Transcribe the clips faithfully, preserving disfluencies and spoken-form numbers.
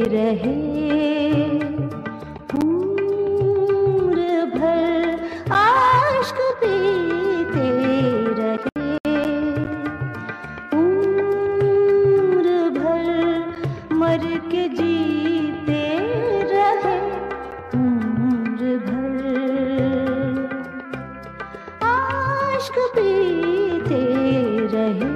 रहे उम्र भर आश्क पीते रहे उम्र भर मर के जीते रहे उम्र भर आश्क पीते रहे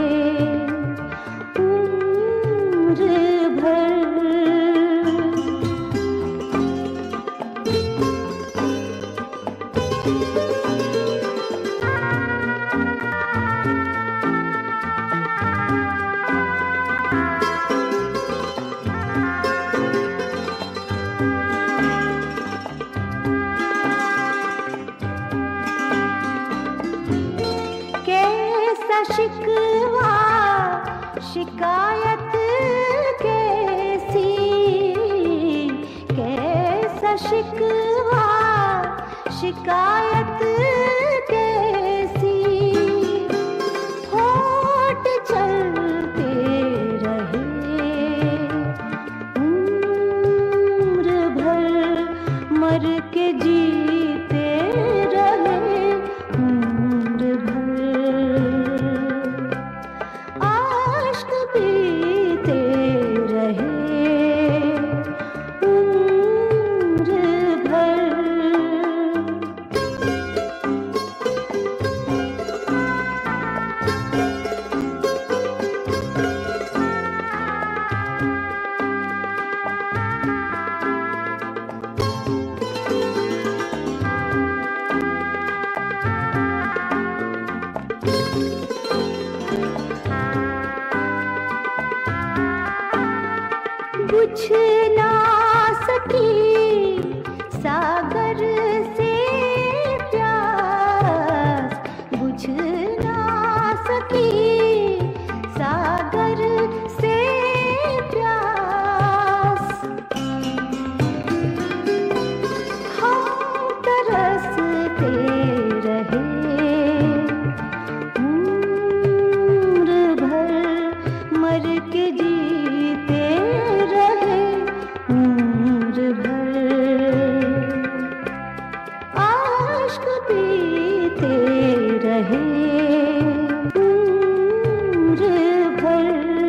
शिकवा शिकायत कैसी कैसा शिकवा शिकायत कैसी होठ चलते रहे उम्र भर मर के जीते रहे उम्र भर पीते रहे उम्र भर। बुझ ना सकी सागर से प्यास बुझ ना सकी सागर से प्यास हम तरसते रहे उम्र भर मर के जीते उम्र भर आश्क पीते रहे उम्र भर।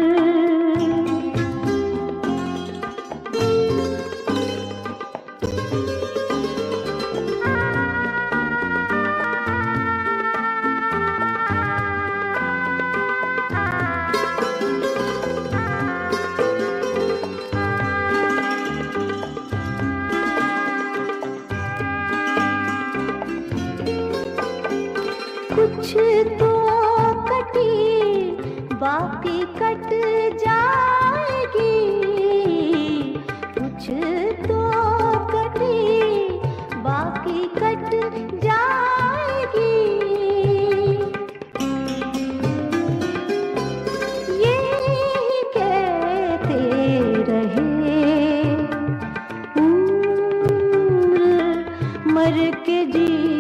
कुछ तो कटी बाकी कट जाएगी कुछ तो कटी बाकी कट जाएगी ये कहते रहे उम्र मर के जी